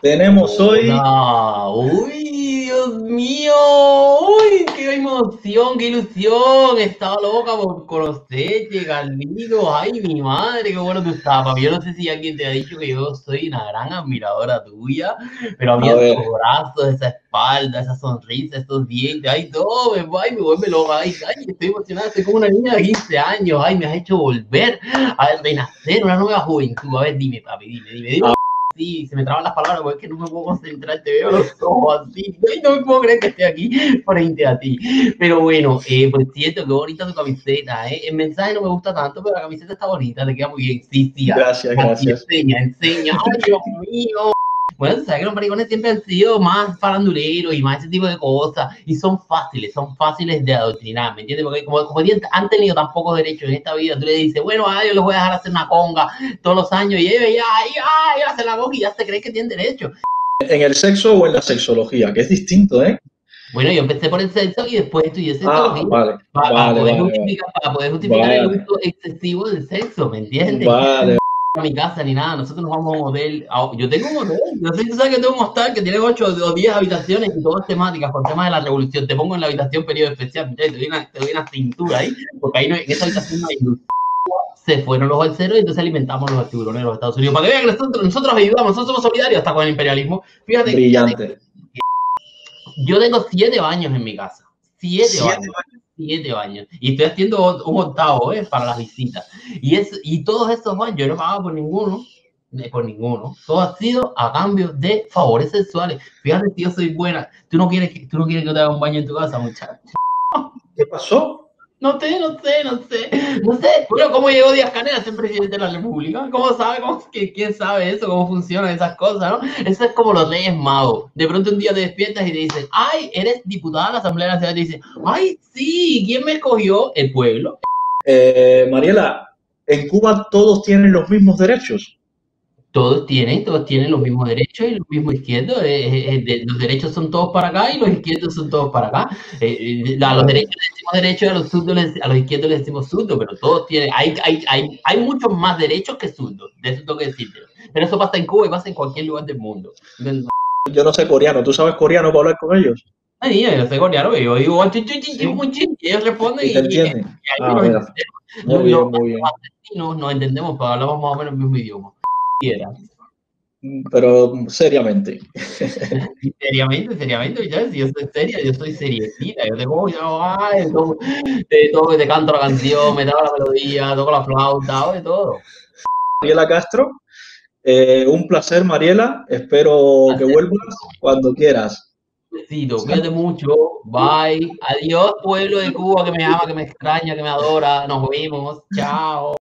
Tenemos hoy, Hola, uy, Dios mío, uy, qué emoción, qué ilusión, estaba loca por conocerte, Carlitos, ay, mi madre, qué bueno tú estás, papi. Yo no sé si alguien te ha dicho que yo soy una gran admiradora tuya, pero a mí a esos ver, brazos, esa espalda, esa sonrisa, estos dientes, ay, todo, me vuelve loca, ay, estoy emocionada, estoy como una niña de 15 años, ay, me has hecho volver a renacer, una nueva juventud. A ver, dime, papi, dime. a- Sí, se me traban las palabras porque es que no me puedo concentrar, te veo los ojos así, y no me puedo creer que esté aquí frente a ti. Pero bueno, pues cierto, qué bonita tu camiseta, ¿eh? El mensaje no me gusta tanto, pero la camiseta está bonita, te queda muy bien. Sí, gracias, así, gracias. enseña. Ay, Dios mío. Bueno, tú sabes que los maricones siempre han sido más faranduleros y más ese tipo de cosas, y son fáciles de adoctrinar, ¿me entiendes? Porque como han tenido tan pocos derechos en esta vida, tú le dices, bueno, yo les voy a dejar hacer una conga todos los años, y ellos ya hacen la conga y ya se creen que tienen derecho. ¿En el sexo o en la sexología? Que es distinto, ¿eh? Bueno, yo empecé por el sexo y después estudié Ah, sexología vale, vale, vale, vale. para poder justificar el Vale, uso excesivo del sexo, ¿me entiendes? vale. A mi casa ni nada, nosotros nos vamos a un hotel. Yo tengo un hotel, no sé si tú sabes que tengo un hostal que tiene 8 o 10 habitaciones y todas temáticas con temas de la revolución. Te pongo en la habitación periodo especial, te doy una cintura ahí, porque ahí no, en esa habitación no hay luz. Se fueron los balseros y entonces alimentamos los tiburones de los Estados Unidos. Para que vean que nosotros ayudamos, nosotros somos solidarios hasta con el imperialismo. Fíjate, Brillante. yo tengo 7 baños en mi casa. 7 Siete. baños. 7 baños. Y estoy haciendo un octavo, para las visitas. Y todos estos baños, yo no he pagado por ninguno. Todo ha sido a cambio de favores sexuales. Fíjate si yo soy buena. Tú no quieres que yo te haga un baño en tu casa, muchacho. ¿Qué pasó? No sé. Bueno, ¿cómo llegó Díaz Canel a ser presidente de la República? ¿Cómo sabe? ¿Quién sabe eso? ¿Cómo funcionan esas cosas, no? Eso es como los Reyes Magos. De pronto un día te despiertas y te dicen, ay, eres diputada de la Asamblea Nacional. Y te dicen, ay, sí, ¿quién me escogió? El pueblo. Mariela, ¿en Cuba todos tienen los mismos derechos? Todos tienen los mismos derechos y los mismos izquierdos. Los derechos son todos para acá y los izquierdos son todos para acá. A los Vale. derechos les decimos derechos, a los izquierdos les decimos zurdos, pero todos tienen. Hay muchos más derechos que zurdos, de eso tengo que decirte. Pero eso pasa en Cuba y pasa en cualquier lugar del mundo. Yo no sé coreano. ¿Tú sabes coreano para hablar con ellos? Ay, yo sé coreano, yo digo, Sí. y ellos responden ¿Y te y entienden? ahí Ah, nos mira. entendemos. Muy bien, muy Los bien. argentinos nos entendemos, pero hablamos más o menos el mismo idioma. Pero seriamente. Seriamente, ya, si yo soy seria, yo soy seriecita, yo te cojo, te canto la canción, me toco la melodía, toco la flauta, de todo. Mariela Castro, un placer, Mariela. Espero que Hacer vuelvas cuando quieras. besito, cuídate mucho, bye, adiós pueblo de Cuba que me ama, que me extraña, que me adora, nos vemos, chao.